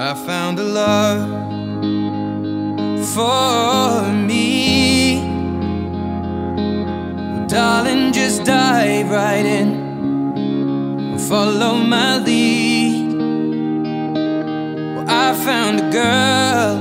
I found a love for me. Well, darling, just dive right in, follow my lead. Well, I found a girl,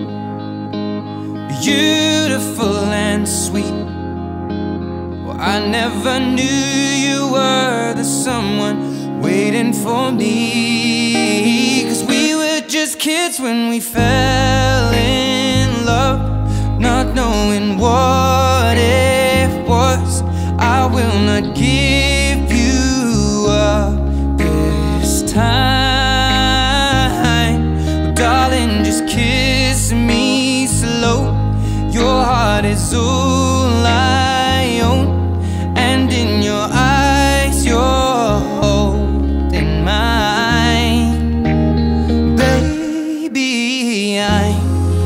beautiful and sweet. Well, I never knew you were the someone waiting for me. 'Cause we were just kids when we fell in love, not knowing what it was. I will not give you up this time. Well, darling, just kiss me slow. Your heart is all I own, and in your eyes you're holding mine. Baby, I'm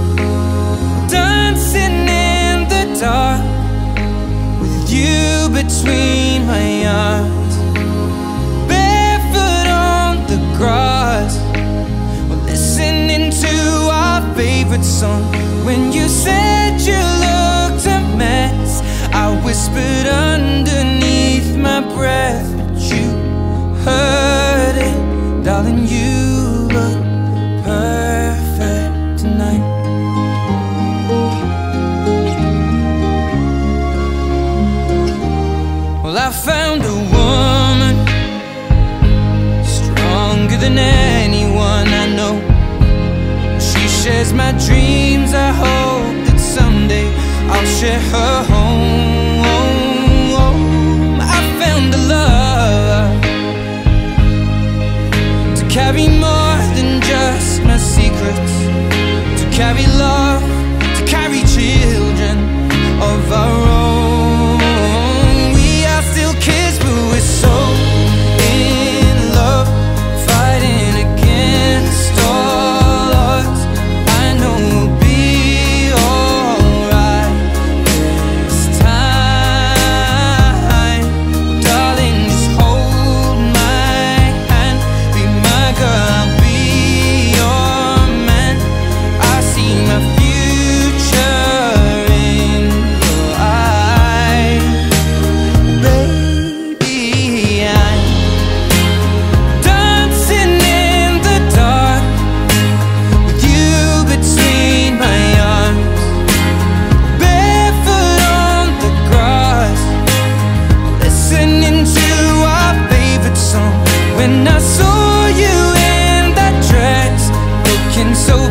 dancing in the dark with you between my arms, barefoot on the grass. We're listening to our favorite song. When you said you looked a mess, I whispered underneath my breath, but you heard it. Darling, you look perfect tonight. Well, I found a woman stronger than anyone I know. She shares my dreams. I hope that someday I'll share her home. I found a love to carry more than just my secrets, to carry love, to carry children of our own. We are still kids, but we're so in love, fighting against all odds. I know we'll be alright this time. Darling, just hold my hand, be my girl, I'll be your man. I see my future in your eyes. Baby, I'm dancing in the dark with you between my arms, barefoot on the grass, listening to our favorite song. When I saw you in that dress, looking so